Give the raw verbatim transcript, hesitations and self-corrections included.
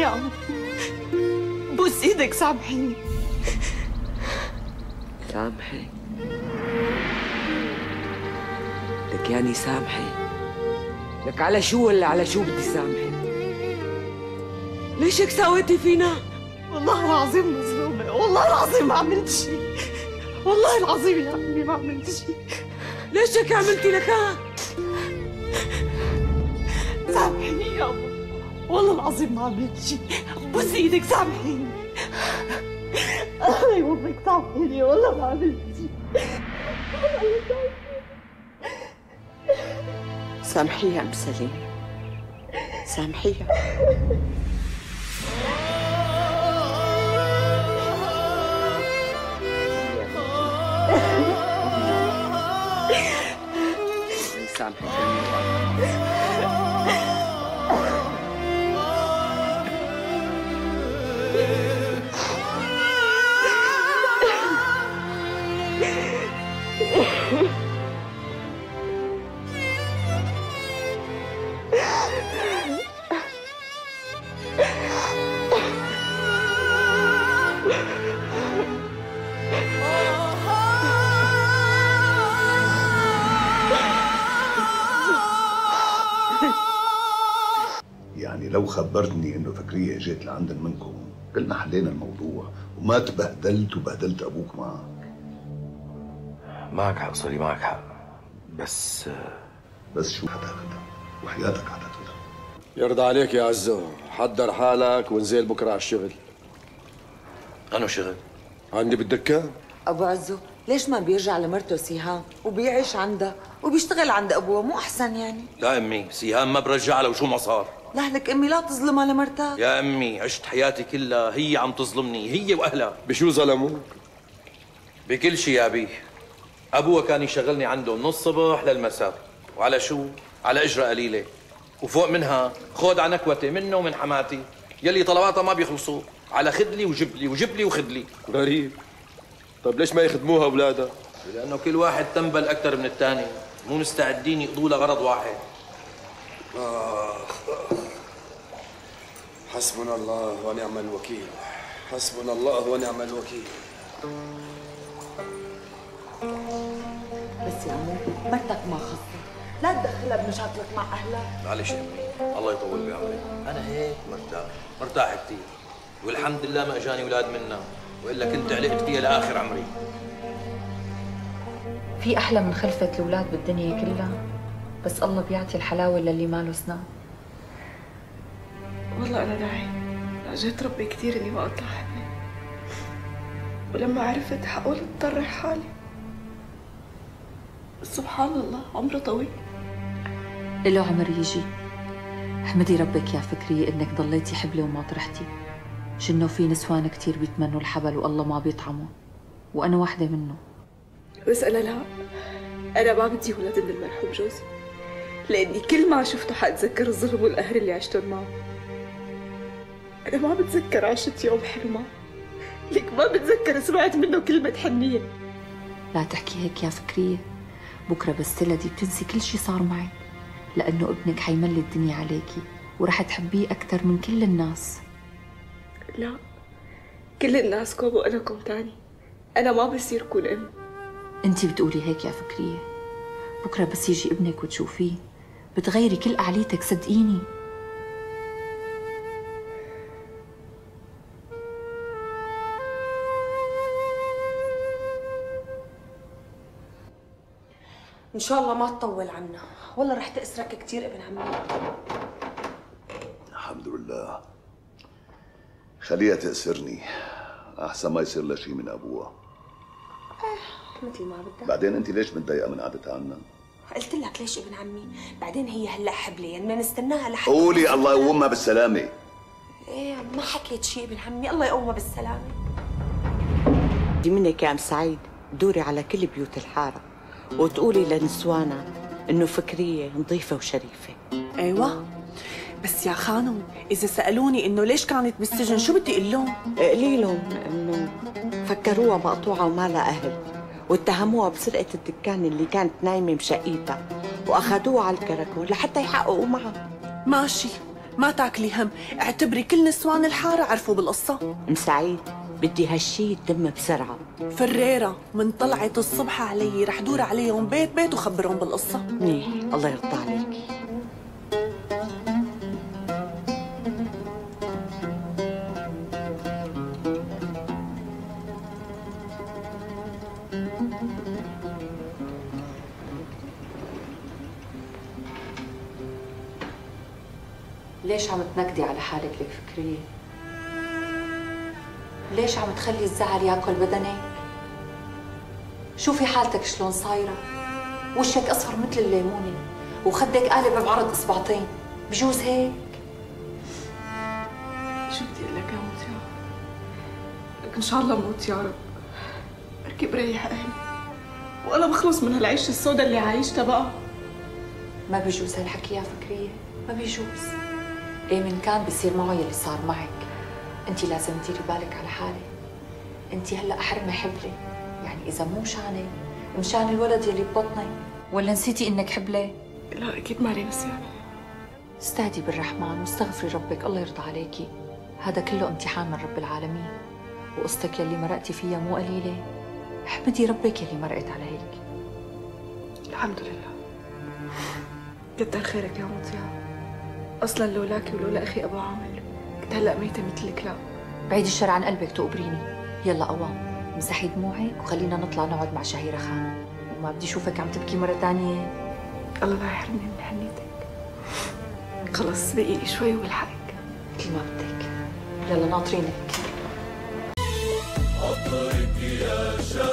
يا عمو، بوس ايدك سامحيني. سامحي؟ لك يعني سامحي؟ لك على شو ولا على شو بدي سامحي؟ ليش هيك ساويتي فينا؟ والله العظيم مظلومة، والله العظيم ما عملت شيء، والله العظيم يا عمي ما عملت شيء. ليش هيك عملتي لك ها؟ سامحيني يا أبو، والله العظيم ما عملت شيء، بوس ايدك سامحيني. الله يوفقك سامحيني، والله ما عملت شيء. سامحيها ام سليم، سامحيها. سامحي يعني لو خبرتني انه فكرية اجت لعندن منكم كلنا حلينا الموضوع وما تبهدلت وبهدلت ابوك معك. معك حق صري، معك حق، بس بس شو حتاخدها؟ وحياتك حتاخدها. يرضى عليك يا عزو، حضر حالك ونزل بكره على الشغل. أنا شغل؟ عندي بالدكان. ابو عزو ليش ما بيرجع لمرته سيهام وبيعيش عندها وبيشتغل عند ابوه؟ مو احسن يعني؟ لا امي، سيهام ما برجع لها وشو ما صار. لا لك امي لا تظلمها لمرتك. يا امي عشت حياتي كلها هي عم تظلمني، هي واهلها. بشو ظلموك؟ بكل شيء يا ابي. ابوها كان يشغلني عنده من الصبح للمساء، وعلى شو؟ على اجره قليله، وفوق منها خود على نكوتي منه ومن حماتي يلي طلباتها ما بيخلصوا، على خدلي وجبلي وجبلي وخدلي. غريب. طيب ليش ما يخدموها اولادها؟ لانه كل واحد تنبل اكثر من الثاني، مو مستعدين يقضوا لها غرض واحد. آخ حسبنا الله ونعم الوكيل، حسبنا الله ونعم الوكيل. بس يا عمو مرتك ما خصها، لا تدخلها بمشاكلك مع اهلها. معلش يا امي، الله يطول بعمرك، انا هيك مرتاح، مرتاح كثير، والحمد لله ما اجاني اولاد منها، والا كنت علقت فيها لاخر عمري. في احلى من خلفة الاولاد بالدنيا كلها، بس الله بيعطي الحلاوه للي ما له اسنان. والله انا داعي رجيت ربي كثير اني ما اطلع حمل، ولما عرفت حقول اضطر حالي، بس سبحان الله عمره طويل. له عمر يجي. احمدي ربك يا فكرية انك ضليتي حبلة وما طرحتي. جنه في نسوان كثير بيتمنوا الحبل والله ما بيطعموا، وانا واحدة منه. بس انا لا، انا ما بدي ولاد من المرحوم جوزي، لاني كل ما شفته حاتذكر الظلم والقهر اللي عشتهم معه. انا ما بتذكر عشت يوم حلو معه، ليك ما بتذكر سمعت منه كلمة حنية. لا تحكي هيك يا فكرية، بكره بس تلدي بتنسي كل شي صار معك، لانه ابنك حيملي الدنيا عليكي ورح تحبيه اكثر من كل الناس. لا، كل الناس كوم وانا كوم تاني، انا ما بصير كون ام. انتي بتقولي هيك يا فكرية، بكره بس يجي ابنك وتشوفيه بتغيري كل قعليتك صدقيني. ان شاء الله ما تطول عنا، والله رح تأسرك كثير ابن عمي. الحمد لله، خليها تأسرني احسن ما يصير لها شيء من ابوها. ايه مثل ما بدك. بعدين انت ليش متضايقه من قعدتها عنا؟ قلت لك ليش ابن عمي، بعدين هي هلا حبلين بدنا نستناها لحد. قولي الله يقومها بالسلامه. ايه ما حكيت شيء ابن عمي، الله يقومها بالسلامه. بدي منك يا ام سعيد دوري على كل بيوت الحاره وتقولي لنسوانا انه فكريه نظيفه وشريفه. ايوه بس يا خانم اذا سالوني انه ليش كانت بالسجن شو بدي اقول لهم؟ قولي لهم انه فكروها مقطوعه وما لها اهل، واتهموها بسرقه الدكان اللي كانت نايمه بشقيتها، واخذوها على الكراكون لحتى يحققوا معها. ماشي، ما تاكلي هم، اعتبري كل نسوان الحارة عرفوا بالقصة. ام سعيد بدي هالشي يتم بسرعة. فريرة من طلعت الصبح علي رح دور عليهم بيت بيت وخبرهم بالقصة. منيح، الله يرضى عليكي. ليش عم تنكدي على حالك لك فكرية؟ ليش عم تخلي الزعل ياكل بدنك؟ شوفي حالتك شلون صايرة، وشك أصفر مثل الليمونة وخدك قالب بعرض إصبعتين، بجوز هيك؟ شو بدي أقول لك يا موت يا لك إن شاء الله موت يا رب، بركي بريح أهلي وأنا بخلص من هالعيشة السوداء اللي عايشتها بقى. ما بيجوز هالحكي يا فكرية، ما بيجوز. إيه من كان بيصير معه يلي صار معك. انت لازم تديري بالك على حالك. انت هلا حرمه حبلة، يعني اذا مو مشانك مشان الولد يلي ببطنك. ولا نسيتي انك حبلة؟ لا اكيد ما علي نسيان. استهدي بالرحمن واستغفري ربك، الله يرضى عليكي. هذا كله امتحان من رب العالمين، وقصتك يلي مرقتي فيها مو قليله. احمدي ربك يلي مرقت على هيك. الحمد لله. كتر خيرك يا مطيع، اصلا لولاكي ولولا اخي ابو عامر كنت هلا ميته مثل الكلاب. بعيد الشر عن قلبك تقبريني. يلا قوام امسحي دموعك وخلينا نطلع نقعد مع شهيرة خانم، وما بدي اشوفك عم تبكي مرة ثانية. الله لا يحرمني من حنيتك. خلص بقي لي شوي والحقك. مثل ما بدك. يلا ناطرينك. عطرك يا شهيرة